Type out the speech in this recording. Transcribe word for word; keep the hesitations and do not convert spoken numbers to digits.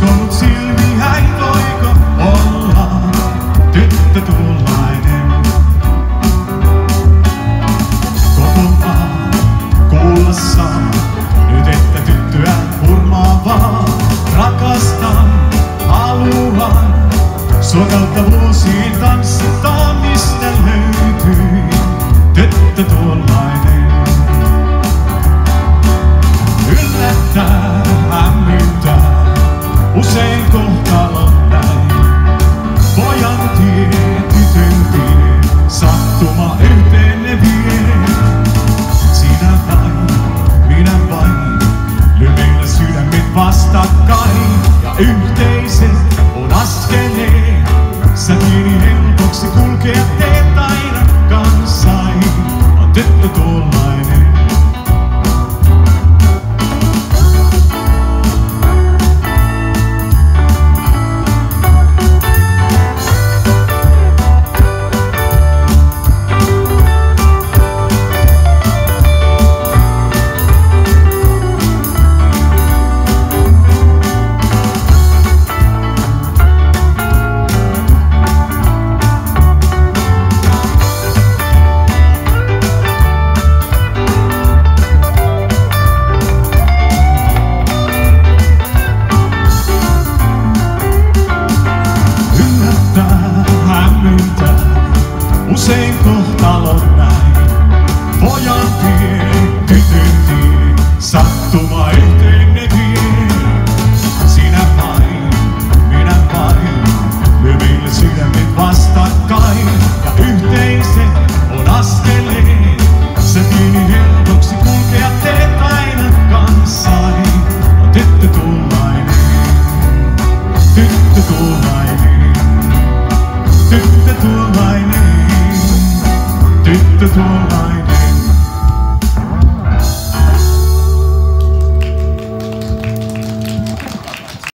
uskonut silmiä, ei voiko olla tyttö tuollainen. Koko maa kuulla saa nyt, että tyttöä hurmaavaa rakastan, haluan. Sua kautta vuosiin tanssitaan, mistä löytyi tyttö tuollainen. Yllättää, hämmentää, usein kohtalon näin. Pojan tie, tytön tie, sattuma yhteen ne vie. Sinä vain, minä vain, lymeillä sydämet vastakkain. Ja yhteiset on askeleen, sä niin helpoksi kulkea teet aina kanssain. On tyttö tuollainen. Usein kohtalon näin, pojan tie, tytön tie, sattuma yhteen ne vie. Sinä vain, minä vain, lymeillä sydämet vastakkain. Ja yhteiset on askeleen, sä niin helpoksi kulkea teet aina kanssain. On tyttö tuollainen, tyttö tuollainen, tyttö tuollainen. Tyttö tuollainen.